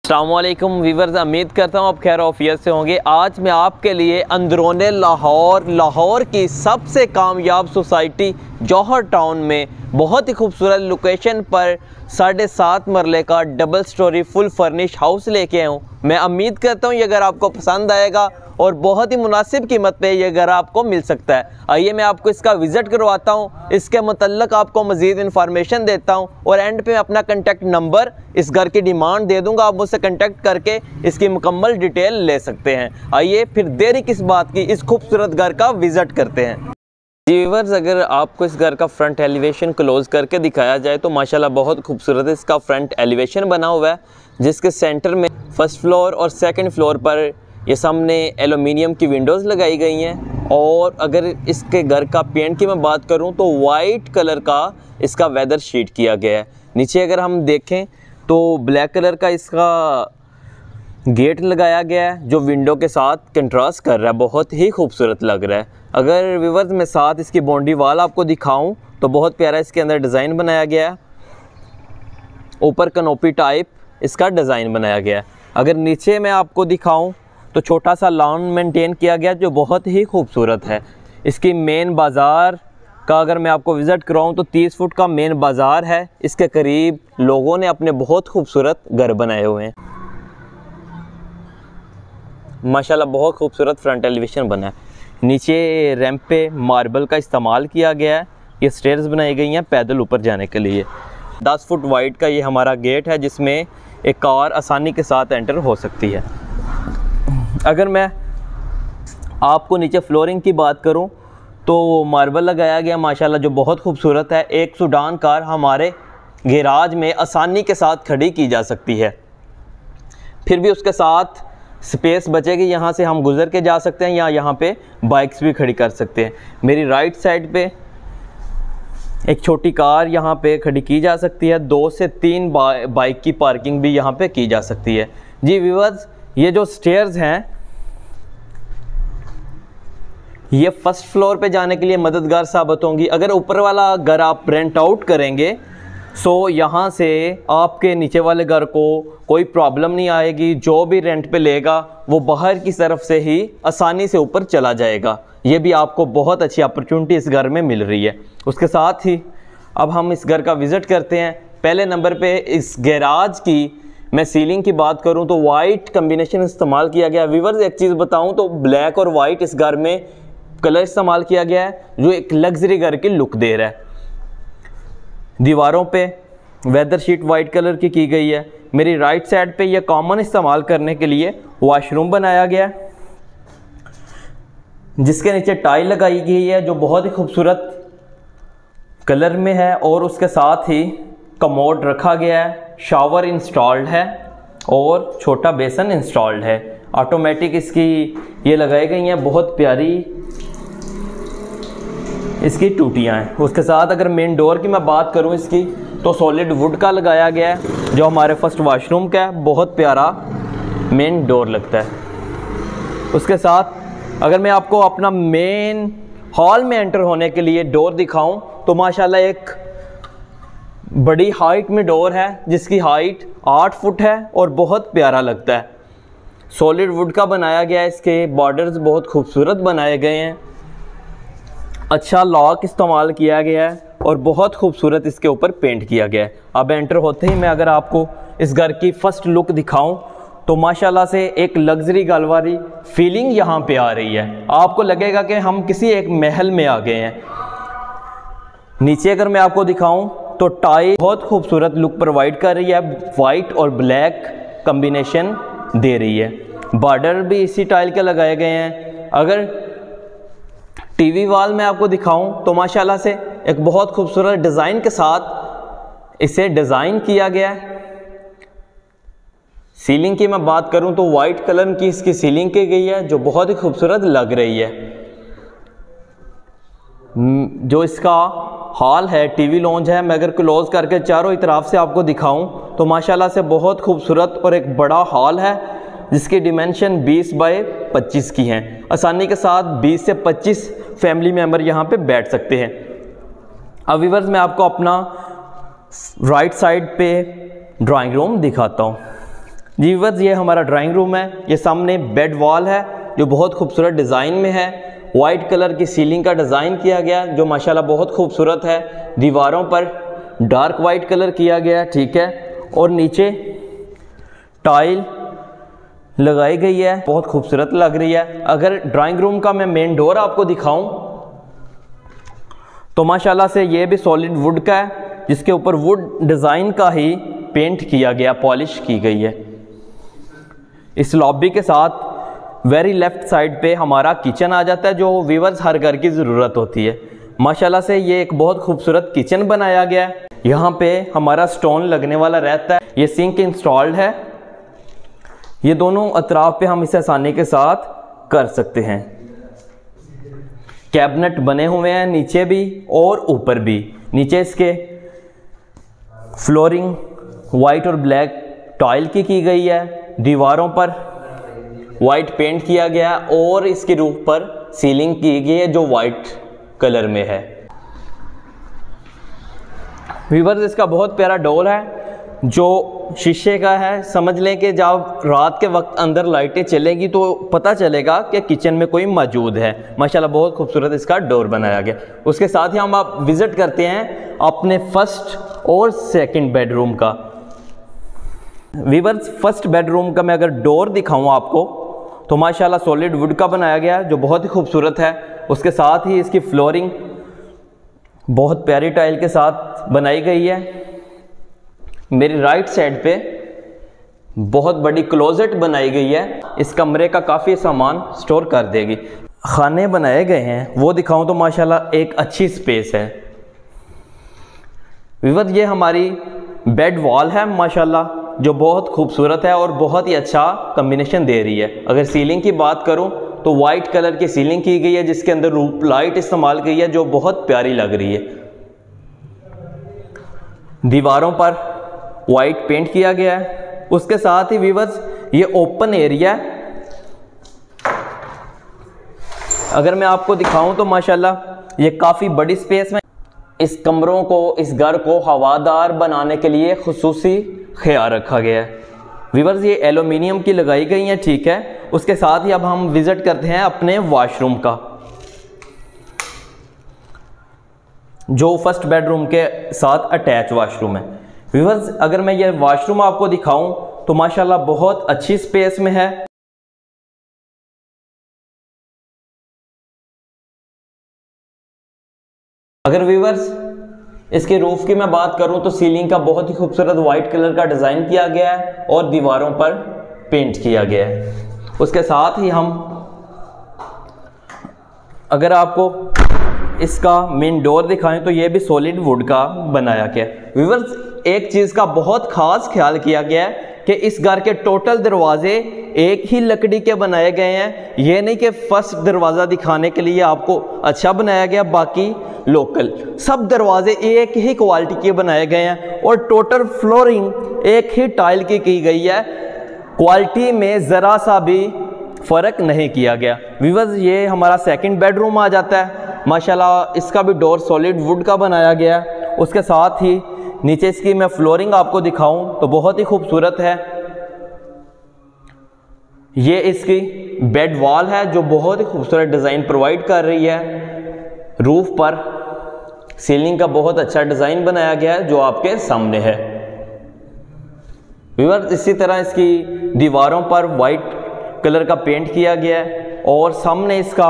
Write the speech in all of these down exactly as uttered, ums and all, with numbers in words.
अस्सलामुअलैकुम वीवर्स, उम्मीद करता हूँ आप खैर ऑफियत से होंगे। आज मैं आपके लिए अंदरूने लाहौर लाहौर की सबसे कामयाब सोसाइटी जौहर टाउन में बहुत ही खूबसूरत लोकेशन पर साढ़े सात मरले का double story full furnish house लेके आया हूँ। मैं उम्मीद करता हूँ ये घर आपको पसंद आएगा और बहुत ही मुनासिब कीमत पे ये घर आपको मिल सकता है। आइए मैं आपको इसका विज़िट करवाता हूँ, इसके मतलब आपको मज़ीद इन्फॉर्मेशन देता हूँ और एंड पे अपना कॉन्टैक्ट नंबर इस घर की डिमांड दे दूँगा। आप मुझसे कॉन्टैक्ट करके इसकी मुकम्मल डिटेल ले सकते हैं। आइए फिर देरी किस बात की, इस खूबसूरत घर का विज़िट करते हैं। व्यूअर्स, अगर आपको इस घर का फ्रंट एलिवेशन क्लोज करके दिखाया जाए तो माशाल्लाह बहुत खूबसूरत है। इसका फ्रंट एलिवेशन बना हुआ है जिसके सेंटर में फर्स्ट फ्लोर और सेकंड फ्लोर पर ये सामने एलुमिनियम की विंडोज़ लगाई गई हैं। और अगर इसके घर का पेंट की मैं बात करूं तो वाइट कलर का इसका वेदर शीट किया गया है। नीचे अगर हम देखें तो ब्लैक कलर का इसका गेट लगाया गया है जो विंडो के साथ कंट्रास्ट कर रहा है, बहुत ही खूबसूरत लग रहा है। अगर व्यूअर्स मैं साथ इसकी बाउंड्री वाल आपको दिखाऊं तो बहुत प्यारा इसके अंदर डिज़ाइन बनाया गया है। ऊपर कनोपी टाइप इसका डिज़ाइन बनाया गया है। अगर नीचे मैं आपको दिखाऊं तो छोटा सा लॉन मेंटेन किया गया जो बहुत ही खूबसूरत है। इसकी मेन बाज़ार का अगर मैं आपको विज़िट कराऊं तो तीस फुट का मेन बाज़ार है। इसके करीब लोगों ने अपने बहुत खूबसूरत घर बनाए हुए हैं। माशाल्लाह बहुत खूबसूरत फ्रंट एलिवेशन बना है। नीचे रैंप पे मार्बल का इस्तेमाल किया गया है। ये स्टेयर्स बनाई गई हैं पैदल ऊपर जाने के लिए। दस फुट वाइड का ये हमारा गेट है जिसमें एक कार आसानी के साथ एंटर हो सकती है। अगर मैं आपको नीचे फ्लोरिंग की बात करूं तो मार्बल लगाया गया माशाल्लाह जो बहुत खूबसूरत है। एक सुडान कार हमारे गैराज में आसानी के साथ खड़ी की जा सकती है। फिर भी उसके साथ स्पेस बचेगी, यहाँ से हम गुज़र के जा सकते हैं या यहाँ पे बाइक्स भी खड़ी कर सकते हैं। मेरी राइट साइड पे एक छोटी कार यहाँ पे खड़ी की जा सकती है। दो से तीन बाइक की पार्किंग भी यहाँ पे की जा सकती है। जी व्यूअर्स, ये जो स्टेयर्स हैं ये फर्स्ट फ्लोर पे जाने के लिए मददगार साबित होंगी। अगर ऊपर वाला घर आप रेंट आउट करेंगे सो यहाँ से आपके नीचे वाले घर को कोई प्रॉब्लम नहीं आएगी। जो भी रेंट पे लेगा वो बाहर की तरफ से ही आसानी से ऊपर चला जाएगा। ये भी आपको बहुत अच्छी अपॉर्चुनिटी इस घर में मिल रही है। उसके साथ ही अब हम इस घर का विज़िट करते हैं। पहले नंबर पे इस गैराज की मैं सीलिंग की बात करूं तो वाइट कम्बिनेशन इस्तेमाल किया गया। व्यूअर्स, एक चीज़ बताऊं तो ब्लैक और वाइट इस घर में कलर इस्तेमाल किया गया है जो एक लग्जरी घर की लुक दे रहा है। दीवारों पे वेदर शीट वाइट कलर की की गई है। मेरी राइट साइड पे ये कॉमन इस्तेमाल करने के लिए वॉशरूम बनाया गया है जिसके नीचे टाइल लगाई गई है जो बहुत ही खूबसूरत कलर में है। और उसके साथ ही कमोड रखा गया है, शावर इंस्टॉल्ड है और छोटा बेसन इंस्टॉल्ड है। ऑटोमेटिक इसकी ये लगाई गई हैं, बहुत प्यारी इसकी टूटियाँ हैं। उसके साथ अगर मेन डोर की मैं बात करूं इसकी तो सॉलिड वुड का लगाया गया है जो हमारे फर्स्ट वॉशरूम का है। बहुत प्यारा मेन डोर लगता है। उसके साथ अगर मैं आपको अपना मेन हॉल में एंटर होने के लिए डोर दिखाऊं तो माशाल्लाह एक बड़ी हाइट में डोर है जिसकी हाइट आठ फुट है और बहुत प्यारा लगता है। सॉलिड वुड का बनाया गया है। इसके बॉर्डर्स बहुत खूबसूरत बनाए गए हैं। अच्छा लॉक इस्तेमाल किया गया है और बहुत खूबसूरत इसके ऊपर पेंट किया गया है। अब एंटर होते ही मैं अगर आपको इस घर की फ़र्स्ट लुक दिखाऊं तो माशाल्लाह से एक लग्जरी गलवारी फीलिंग यहाँ पे आ रही है। आपको लगेगा कि हम किसी एक महल में आ गए हैं। नीचे अगर मैं आपको दिखाऊं तो टाइल बहुत खूबसूरत लुक प्रोवाइड कर रही है, वाइट और ब्लैक कम्बिनेशन दे रही है। बॉर्डर भी इसी टाइल के लगाए गए हैं। अगर टीवी वॉल में आपको दिखाऊं तो माशाल्लाह से एक बहुत खूबसूरत डिज़ाइन के साथ इसे डिज़ाइन किया गया है। सीलिंग की मैं बात करूं तो वाइट कलर की इसकी सीलिंग की गई है जो बहुत ही खूबसूरत लग रही है। जो इसका हॉल है, टीवी लॉन्ज है, मैं अगर क्लोज करके चारों तरफ से आपको दिखाऊं तो माशाल्लाह से बहुत खूबसूरत और एक बड़ा हॉल है जिसकी डिमेंशन बीस बाय पच्चीस की हैं। आसानी के साथ बीस से पच्चीस फैमिली मेम्बर यहाँ पे बैठ सकते हैं। अब व्यूअर्स, मैं आपको अपना राइट साइड पे ड्राइंग रूम दिखाता हूँ। जी व्यूअर्स, ये हमारा ड्राइंग रूम है। ये सामने बेड वॉल है जो बहुत खूबसूरत डिज़ाइन में है। वाइट कलर की सीलिंग का डिज़ाइन किया गया जो माशाल्लाह बहुत खूबसूरत है। दीवारों पर डार्क वाइट कलर किया गया, ठीक है, और नीचे टाइल लगाई गई है, बहुत खूबसूरत लग रही है। अगर ड्राइंग रूम का मैं मेन डोर आपको दिखाऊं तो माशाल्लाह से ये भी सॉलिड वुड का है, जिसके ऊपर वुड डिज़ाइन का ही पेंट किया गया, पॉलिश की गई है। इस लॉबी के साथ वेरी लेफ्ट साइड पे हमारा किचन आ जाता है, जो व्यूअर्स हर घर की ज़रूरत होती है। माशाल्लाह से ये एक बहुत खूबसूरत किचन बनाया गया है। यहाँ पे हमारा स्टोन लगने वाला रहता है। ये सिंक इंस्टॉल्ड है। ये दोनों अतराफ पे हम इसे आसानी के साथ कर सकते हैं। कैबिनेट बने हुए हैं नीचे भी और ऊपर भी। नीचे इसके फ्लोरिंग वाइट और ब्लैक टाइल की की गई है। दीवारों पर वाइट पेंट किया गया और इसके रूफ पर सीलिंग की गई है जो वाइट कलर में है। व्यूअर्स, इसका बहुत प्यारा डोर है जो शीशे का है। समझ लें कि जब रात के वक्त अंदर लाइटें चलेंगी तो पता चलेगा कि किचन में कोई मौजूद है। माशाल्लाह बहुत खूबसूरत इसका डोर बनाया गया। उसके साथ ही हम आप विज़िट करते हैं अपने फर्स्ट और सेकंड बेडरूम का। व्यूअर्स, फर्स्ट बेडरूम का मैं अगर डोर दिखाऊं आपको तो माशाल्लाह सॉलिड वुड का बनाया गया है जो बहुत ही खूबसूरत है। उसके साथ ही इसकी फ्लोरिंग बहुत प्यारी टाइल के साथ बनाई गई है। मेरी राइट साइड पे बहुत बड़ी क्लोजेट बनाई गई है। इस कमरे का काफ़ी सामान स्टोर कर देगी। खाने बनाए गए हैं वो दिखाऊं तो माशाल्लाह एक अच्छी स्पेस है। व्यूअर्स, ये हमारी बेड वॉल है माशाल्लाह जो बहुत खूबसूरत है और बहुत ही अच्छा कम्बिनेशन दे रही है। अगर सीलिंग की बात करूं तो वाइट कलर की सीलिंग की गई है जिसके अंदर रूप लाइट इस्तेमाल की है जो बहुत प्यारी लग रही है। दीवारों पर वाइट पेंट किया गया है। उसके साथ ही व्यूअर्स, ये ओपन एरिया है। अगर मैं आपको दिखाऊं तो माशाल्लाह ये काफ़ी बड़ी स्पेस में इस कमरों को, इस घर को हवादार बनाने के लिए खुसूसी ख्याल रखा गया है। व्यूअर्स, ये एल्युमिनियम की लगाई गई हैं, ठीक है। उसके साथ ही अब हम विजिट करते हैं अपने वॉशरूम का जो फर्स्ट बेडरूम के साथ अटैच वॉशरूम है। व्यूअर्स, अगर मैं ये वॉशरूम आपको दिखाऊं तो माशाल्लाह बहुत अच्छी स्पेस में है। अगर व्यूअर्स इसके रूफ की मैं बात करूं तो सीलिंग का बहुत ही खूबसूरत वाइट कलर का डिज़ाइन किया गया है और दीवारों पर पेंट किया गया है। उसके साथ ही हम अगर आपको इसका मेन डोर दिखाएं तो ये भी सॉलिड वुड का बनाया गया है। व्यूअर्स, एक चीज़ का बहुत ख़ास ख्याल किया गया है कि इस घर के टोटल दरवाजे एक ही लकड़ी के बनाए गए हैं। ये नहीं कि फर्स्ट दरवाज़ा दिखाने के लिए आपको अच्छा बनाया गया, बाकी लोकल। सब दरवाजे एक ही क्वालिटी के बनाए गए हैं और टोटल फ्लोरिंग एक ही टाइल की की गई है। क्वालिटी में ज़रा सा भी फ़र्क नहीं किया गया। व्यूअर्स, ये हमारा सेकंड बेडरूम आ जाता है। माशाल्लाह इसका भी डोर सॉलिड वुड का बनाया गया है। उसके साथ ही नीचे इसकी मैं फ्लोरिंग आपको दिखाऊं तो बहुत ही खूबसूरत है। ये इसकी बेड वॉल है जो बहुत ही खूबसूरत डिज़ाइन प्रोवाइड कर रही है। रूफ पर सीलिंग का बहुत अच्छा डिज़ाइन बनाया गया है जो आपके सामने है। व्यूअर्स, इसी तरह इसकी दीवारों पर वाइट कलर का पेंट किया गया है और सामने इसका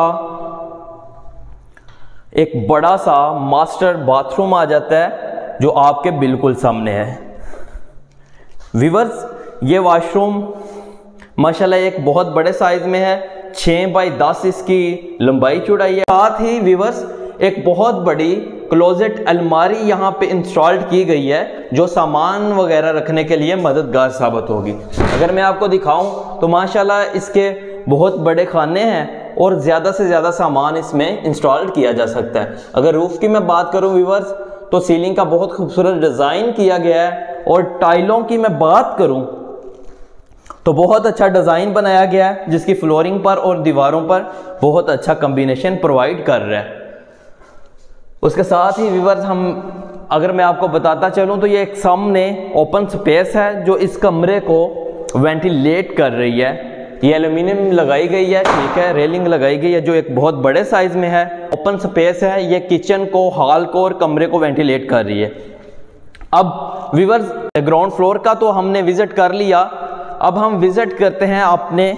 एक बड़ा सा मास्टर बाथरूम आ जाता है जो आपके बिल्कुल सामने है। व्यूअर्स, ये वॉशरूम माशाल्लाह एक बहुत बड़े साइज में है। छः बाई दस इसकी लंबाई चौड़ाई है। साथ ही व्यूअर्स, एक बहुत बड़ी क्लोजेट अलमारी यहाँ पे इंस्टॉल्ड की गई है जो सामान वगैरह रखने के लिए मददगार साबित होगी। अगर मैं आपको दिखाऊं तो माशाल्लाह इसके बहुत बड़े खाने हैं और ज़्यादा से ज़्यादा सामान इसमें इंस्टॉल किया जा सकता है। अगर रूफ़ की मैं बात करूं व्यूअर्स तो सीलिंग का बहुत खूबसूरत डिज़ाइन किया गया है और टाइलों की मैं बात करूं तो बहुत अच्छा डिज़ाइन बनाया गया है जिसकी फ्लोरिंग पर और दीवारों पर बहुत अच्छा कम्बिनेशन प्रोवाइड कर रहा है। उसके साथ ही व्यूअर्स, हम अगर मैं आपको बताता चलूं तो ये एक सामने ओपन स्पेस है जो इस कमरे को वेंटिलेट कर रही है। ये एल्यूमिनियम लगाई गई है, ठीक है, रेलिंग लगाई गई है जो एक बहुत बड़े साइज में है। ओपन स्पेस है, ये किचन को, हॉल को और कमरे को वेंटिलेट कर रही है। अब व्यूअर्स, ग्राउंड फ्लोर का तो हमने विजिट कर लिया, अब हम विजिट करते हैं अपने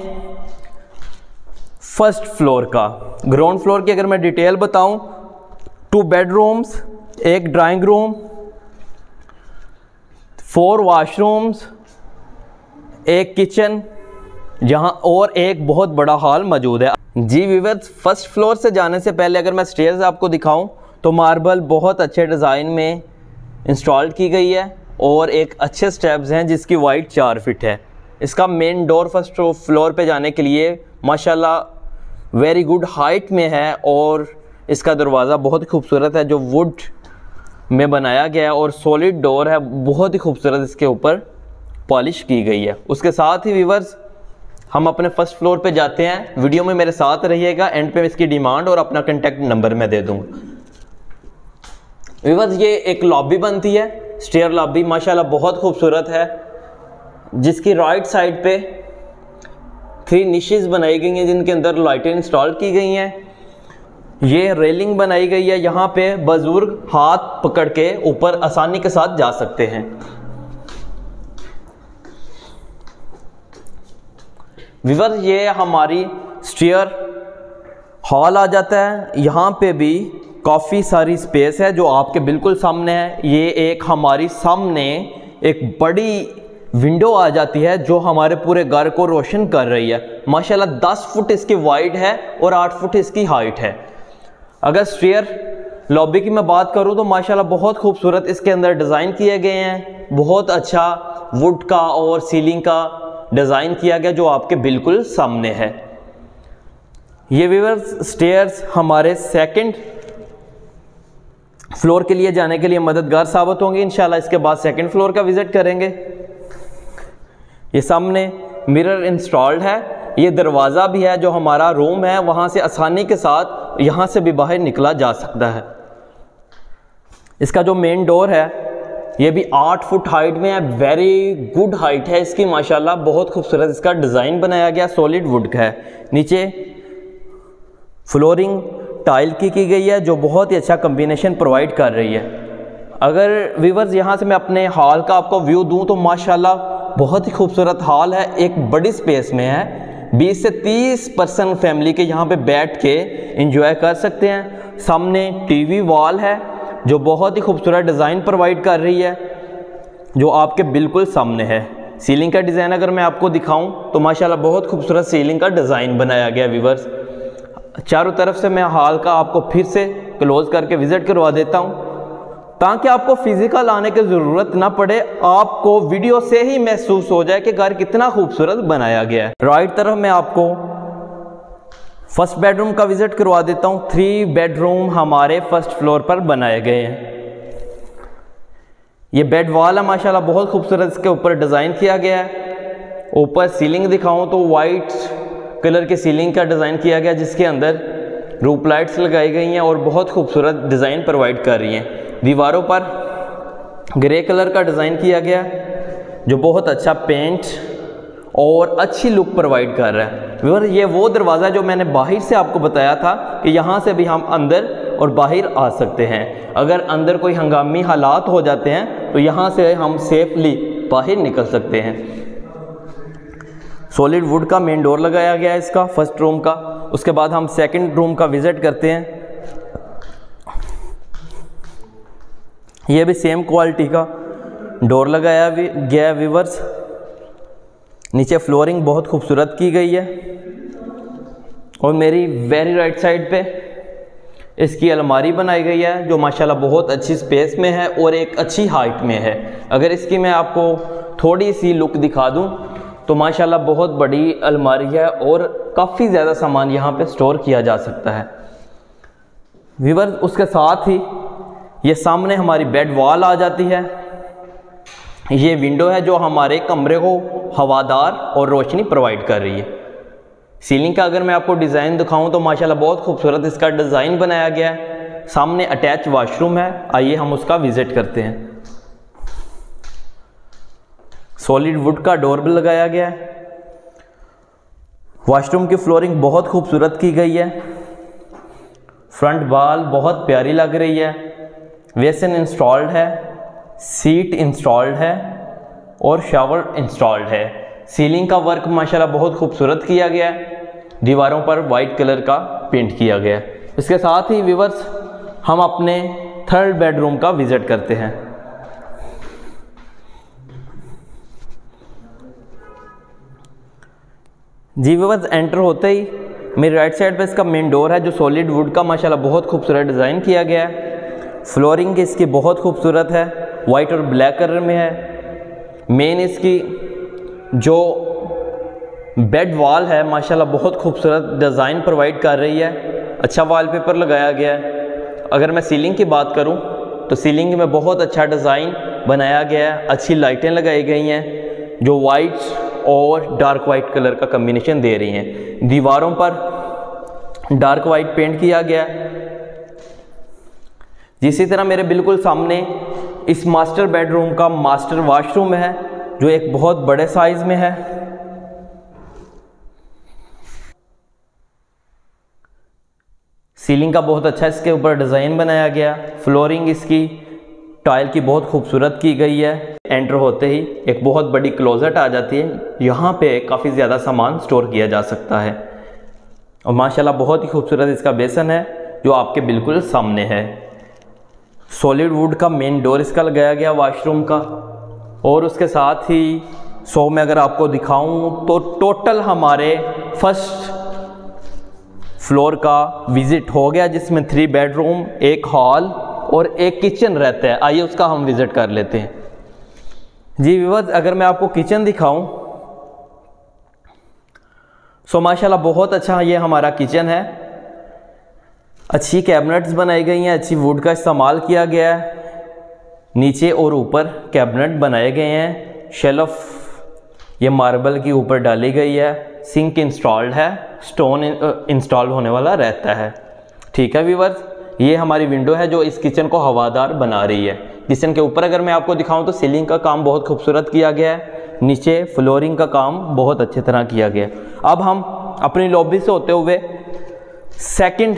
फर्स्ट फ्लोर का। ग्राउंड फ्लोर की अगर मैं डिटेल बताऊं, टू बेडरूम्स, एक ड्राइंग रूम, फोर वॉशरूम्स, एक किचन, जहां और एक बहुत बड़ा हॉल मौजूद है। जी व्यूअर्स, फर्स्ट फ्लोर से जाने से पहले अगर मैं स्टेयर्स आपको दिखाऊं तो मार्बल बहुत अच्छे डिज़ाइन में इंस्टॉल की गई है और एक अच्छे स्टेप्स हैं जिसकी वाइड चार फिट है। इसका मेन डोर फर्स्ट फ्लोर पे जाने के लिए माशाल्लाह वेरी गुड हाइट में है और इसका दरवाज़ा बहुत ही खूबसूरत है जो वुड में बनाया गया है और सॉलिड डोर है, बहुत ही खूबसूरत इसके ऊपर पॉलिश की गई है। उसके साथ ही व्यूअर्स, हम अपने फर्स्ट फ्लोर पे जाते हैं। वीडियो में मेरे साथ रहिएगा, एंड पे इसकी डिमांड और अपना कॉन्टैक्ट नंबर मैं दे दूँगा। व्यूअर्स, ये एक लॉबी बनती है, स्टेयर लॉबी माशाल्लाह बहुत खूबसूरत है, जिसकी राइट साइड पे थ्री निशेस बनाई गई हैं जिनके अंदर लाइटें इंस्टॉल की गई हैं। ये रेलिंग बनाई गई है, यहाँ पे बुजुर्ग हाथ पकड़ के ऊपर आसानी के साथ जा सकते हैं। व्यूअर्स, ये हमारी स्टेयर हॉल आ जाता है। यहाँ पे भी काफ़ी सारी स्पेस है जो आपके बिल्कुल सामने है। ये एक हमारी सामने एक बड़ी विंडो आ जाती है जो हमारे पूरे घर को रोशन कर रही है। माशाल्लाह दस फुट इसकी वाइड है और आठ फुट इसकी हाइट है। अगर स्टेयर लॉबी की मैं बात करूँ तो माशाल्लाह बहुत खूबसूरत इसके अंदर डिज़ाइन किए गए हैं। बहुत अच्छा वुड का और सीलिंग का डिज़ाइन किया गया जो आपके बिल्कुल सामने है। ये व्यूअर्स, स्टेयर्स हमारे सेकंड फ्लोर के लिए जाने के लिए मददगार साबित होंगे। इंशाल्लाह इसके बाद सेकंड फ्लोर का विजिट करेंगे। ये सामने मिरर इंस्टॉल्ड है, ये दरवाज़ा भी है जो हमारा रूम है, वहाँ से आसानी के साथ यहाँ से भी बाहर निकला जा सकता है। इसका जो मेन डोर है ये भी आठ फुट हाइट में है, वेरी गुड हाइट है इसकी माशाल्लाह, बहुत खूबसूरत इसका डिज़ाइन बनाया गया, सॉलिड वुड का है। नीचे फ्लोरिंग टाइल की की गई है जो बहुत ही अच्छा कॉम्बिनेशन प्रोवाइड कर रही है। अगर व्यूअर्स यहाँ से मैं अपने हॉल का आपको व्यू दूँ तो माशाल्लाह बहुत ही खूबसूरत हॉल है, एक बड़ी स्पेस में है। बीस से तीस पर्सन फैमिली के यहाँ पे बैठ के एंजॉय कर सकते हैं। सामने टीवी वॉल है जो बहुत ही खूबसूरत डिज़ाइन प्रोवाइड कर रही है जो आपके बिल्कुल सामने है। सीलिंग का डिज़ाइन अगर मैं आपको दिखाऊं तो माशाल्लाह बहुत खूबसूरत सीलिंग का डिज़ाइन बनाया गया। व्यूअर्स, चारों तरफ से मैं हॉल का आपको फिर से क्लोज करके विज़िट करवा देता हूं ताकि आपको फिज़िकल आने की ज़रूरत ना पड़े, आपको वीडियो से ही महसूस हो जाए कि घर कितना खूबसूरत बनाया गया है। राइट तरफ मैं आपको फर्स्ट बेडरूम का विजिट करवा देता हूँ। थ्री बेडरूम हमारे फर्स्ट फ्लोर पर बनाए गए हैं। ये बेड वॉल है माशाल्लाह बहुत खूबसूरत इसके ऊपर डिज़ाइन किया गया है। ऊपर सीलिंग दिखाऊं तो वाइट कलर की सीलिंग का डिज़ाइन किया गया जिसके अंदर रूप लाइट्स लगाई गई हैं और बहुत खूबसूरत डिज़ाइन प्रोवाइड कर रही हैं। दीवारों पर ग्रे कलर का डिज़ाइन किया गया जो बहुत अच्छा पेंट और अच्छी लुक प्रोवाइड कर रहा है। व्यूअर, ये वो दरवाज़ा जो मैंने बाहर से आपको बताया था कि यहाँ से भी हम अंदर और बाहर आ सकते हैं। अगर अंदर कोई हंगामी हालात हो जाते हैं तो यहाँ से हम सेफली बाहर निकल सकते हैं। सॉलिड वुड का मेन डोर लगाया गया है इसका फर्स्ट रूम का। उसके बाद हम सेकंड रूम का विजिट करते हैं। ये भी सेम क्वालिटी का डोर लगाया गया है व्यूअर्स। नीचे फ्लोरिंग बहुत खूबसूरत की गई है और मेरी वेरी राइट साइड पे इसकी अलमारी बनाई गई है जो माशाल्लाह बहुत अच्छी स्पेस में है और एक अच्छी हाइट में है। अगर इसकी मैं आपको थोड़ी सी लुक दिखा दूं तो माशाल्लाह बहुत बड़ी अलमारी है और काफ़ी ज़्यादा सामान यहाँ पे स्टोर किया जा सकता है। व्यूअर्स, उसके साथ ही ये सामने हमारी बेड वॉल आ जाती है। ये विंडो है जो हमारे कमरे को हवादार और रोशनी प्रोवाइड कर रही है। सीलिंग का अगर मैं आपको डिज़ाइन दिखाऊं तो माशाल्लाह बहुत खूबसूरत इसका डिज़ाइन बनाया गया है। सामने अटैच वॉशरूम है, आइए हम उसका विज़िट करते हैं। सॉलिड वुड का डोर भी लगाया गया है। वॉशरूम की फ्लोरिंग बहुत खूबसूरत की गई है। फ्रंट वॉल बहुत प्यारी लग रही है। बेसिन इंस्टॉल्ड है, सीट इंस्टॉल्ड है और शावर इंस्टॉल्ड है। सीलिंग का वर्क माशाल्लाह बहुत खूबसूरत किया गया है। दीवारों पर वाइट कलर का पेंट किया गया है। इसके साथ ही व्यूअर्स हम अपने थर्ड बेडरूम का विजिट करते हैं। जी व्यूअर्स, एंटर होते ही मेरी राइट साइड पे इसका मेन डोर है जो सॉलिड वुड का माशाल्लाह बहुत खूबसूरत डिज़ाइन किया गया है। फ्लोरिंग इसकी बहुत खूबसूरत है, वाइट और ब्लैक कलर में है। मेन इसकी जो बेड वॉल है माशाल्लाह बहुत खूबसूरत डिज़ाइन प्रोवाइड कर रही है। अच्छा वॉलपेपर लगाया गया है। अगर मैं सीलिंग की बात करूं तो सीलिंग में बहुत अच्छा डिज़ाइन बनाया गया है। अच्छी लाइटें लगाई गई हैं जो वाइट और डार्क वाइट कलर का कम्बिनेशन दे रही हैं। दीवारों पर डार्क वाइट पेंट किया गया है। इसी तरह मेरे बिल्कुल सामने इस मास्टर बेडरूम का मास्टर वॉशरूम है जो एक बहुत बड़े साइज में है। सीलिंग का बहुत अच्छा इसके ऊपर डिज़ाइन बनाया गया। फ्लोरिंग इसकी टाइल की बहुत खूबसूरत की गई है। एंटर होते ही एक बहुत बड़ी क्लोजेट आ जाती है। यहाँ पे काफ़ी ज़्यादा सामान स्टोर किया जा सकता है और माशाल्लाह बहुत ही खूबसूरत इसका बेसन है जो आपके बिल्कुल सामने है। सॉलिड वुड का मेन डोर इसका लगाया गया वॉशरूम का। और उसके साथ ही सो में अगर आपको दिखाऊं तो टोटल हमारे फर्स्ट फ्लोर का विजिट हो गया, जिसमें थ्री बेडरूम, एक हॉल और एक किचन रहता है। आइए उसका हम विजिट कर लेते हैं। जी व्यूअर्स, अगर मैं आपको किचन दिखाऊं सो माशाल्लाह बहुत अच्छा ये हमारा किचन है। अच्छी कैबिनेट्स बनाई गई हैं, अच्छी वुड का इस्तेमाल किया गया है। नीचे और ऊपर कैबिनेट बनाए गए हैं। शेल्फ ये मार्बल के ऊपर डाली गई है। सिंक इंस्टॉल्ड है, स्टोन इंस्टॉल होने वाला रहता है। ठीक है व्यूअर्स, ये हमारी विंडो है जो इस किचन को हवादार बना रही है। किचन के ऊपर अगर मैं आपको दिखाऊं तो सीलिंग का काम बहुत खूबसूरत किया गया है। नीचे फ्लोरिंग का काम बहुत अच्छी तरह किया गया है। अब हम अपनी लॉबी से होते हुए सेकंड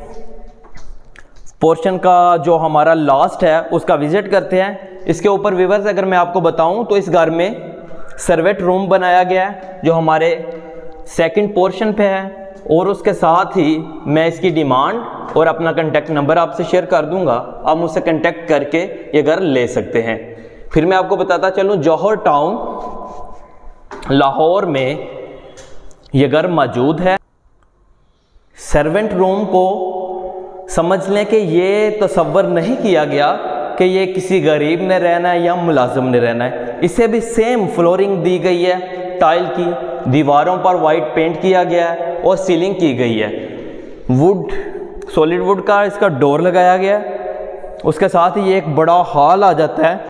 पोर्शन का जो हमारा लास्ट है उसका विजिट करते हैं। इसके ऊपर व्यूअर्स अगर मैं आपको बताऊं तो इस घर में सर्वेंट रूम बनाया गया है जो हमारे सेकंड पोर्शन पे है। और उसके साथ ही मैं इसकी डिमांड और अपना कांटेक्ट नंबर आपसे शेयर कर दूंगा। आप मुझसे कांटेक्ट करके ये घर ले सकते हैं। फिर मैं आपको बताता चलूँ, जौहर टाउन लाहौर में ये घर मौजूद है। सर्वेंट रूम को समझ लें कि ये तसव्वुर नहीं किया गया कि ये किसी गरीब ने रहना है या मुलाजिम ने रहना है। इसे भी सेम फ्लोरिंग दी गई है टाइल की, दीवारों पर वाइट पेंट किया गया है और सीलिंग की गई है। वुड सॉलिड वुड का इसका डोर लगाया गया है। उसके साथ ही एक बड़ा हॉल आ जाता है।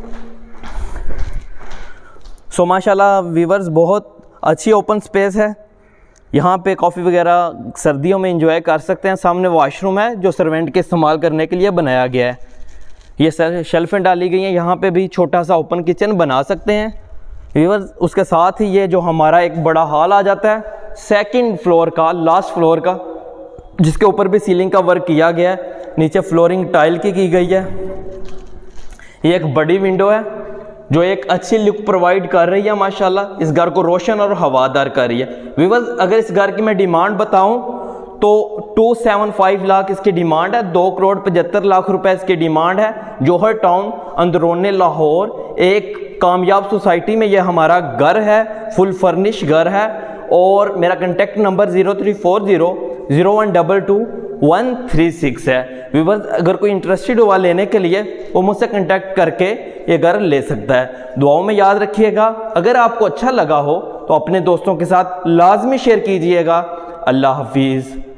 सो माशाल्लाह व्यूअर्स बहुत अच्छी ओपन स्पेस है। यहाँ पे कॉफ़ी वगैरह सर्दियों में एंजॉय कर सकते हैं। सामने वॉशरूम है जो सर्वेंट के इस्तेमाल करने के लिए बनाया गया है। ये शेल्फें डाली गई हैं। यहाँ पे भी छोटा सा ओपन किचन बना सकते हैं व्यूअर्स। उसके साथ ही ये जो हमारा एक बड़ा हॉल आ जाता है सेकंड फ्लोर का, लास्ट फ्लोर का, जिसके ऊपर भी सीलिंग का वर्क किया गया है। नीचे फ्लोरिंग टाइल की की गई है। ये एक बड़ी विंडो है जो एक अच्छी लुक प्रोवाइड कर रही है। माशाल्लाह इस घर को रोशन और हवादार कर रही है। व्यूअर्स अगर इस घर की मैं डिमांड बताऊं तो टू सेवन फाइव लाख इसकी डिमांड है। दो करोड़ पचहत्तर लाख रुपए इसकी डिमांड है। जौहर टाउन अंदरूनी लाहौर एक कामयाब सोसाइटी में ये हमारा घर है। फुल फर्निश घर है। और मेरा contact number zero three four zero zero one double two one three six है। व्यूअर्स अगर कोई इंटरेस्टेड हुआ लेने के लिए वो मुझसे कांटेक्ट करके ये घर ले सकता है। दुआओं में याद रखिएगा। अगर आपको अच्छा लगा हो तो अपने दोस्तों के साथ लाजमी शेयर कीजिएगा। अल्लाह हाफिज़।